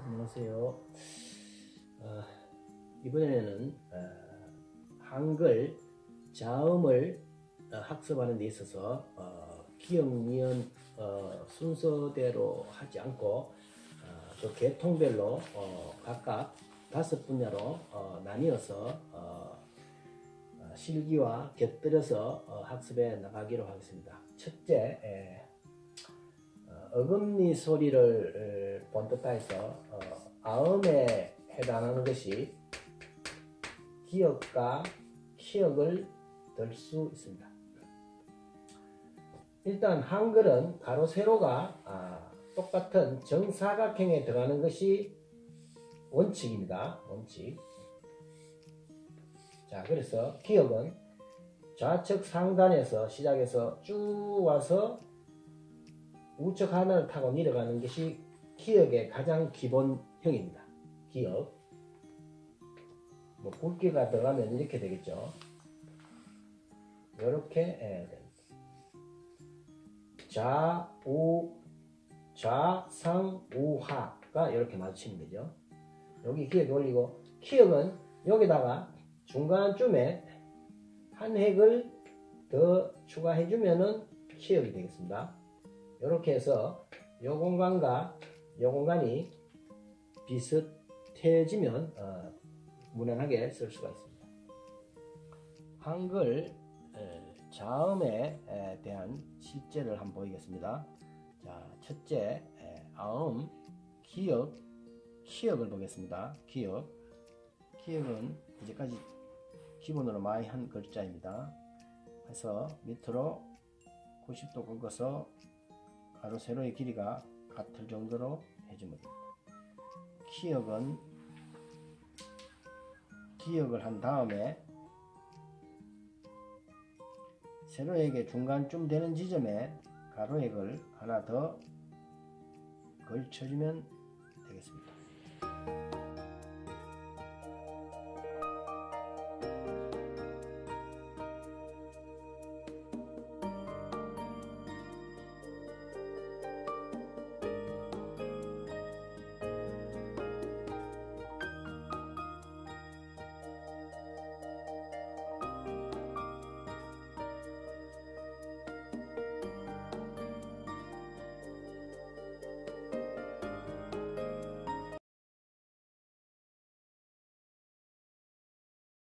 안녕하세요. 이번에는 한글 자음을 학습하는 데 있어서 기역, 니은 순서대로 하지 않고 또 계통별로 각각 5분야로 나뉘어서 실기와 곁들여서 학습해 나가기로 하겠습니다. 첫째, 어금니 소리를 본뜻하여서 아음에 해당하는 것이 기역과 키역을 들 수 있습니다. 일단 한글은 가로 세로가 똑같은 정사각형에 들어가는 것이 원칙입니다. 원칙. 자, 그래서 기역은 좌측 상단에서 시작해서 쭉 와서 우측 하나를 타고 내려가는 것이 기역의 가장 기본형입니다. 기역. 굵기가 들어가면 이렇게 되겠죠. 이렇게 좌상우하가 이렇게 맞추면 되죠. 여기 기역이 올리고, 키역은 여기다가 중간쯤에 한 획을 더 추가해 주면은 키역이 되겠습니다. 이렇게 해서 요 공간과 요 공간이 비슷해지면 무난하게 쓸 수가 있습니다. 한글 자음에 대한 실제를 한번 보이겠습니다. 자, 첫째, 아음, 기역, 키역을 보겠습니다. 기역. 키역은 이제까지 기본으로 많이 한 글자입니다. 그래서 밑으로 90도 긁어서 가로 세로의 길이가 같을 정도로 해주면 됩니다. 키역은 기역을 한 다음에 세로액의 중간쯤 되는 지점에 가로액을 하나 더 걸쳐주면 되겠습니다.